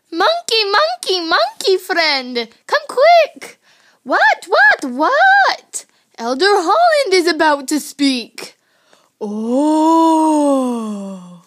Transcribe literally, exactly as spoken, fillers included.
Monkey, monkey, monkey friend, come quick! What, what, what? Elder Holland is about to speak. Oh...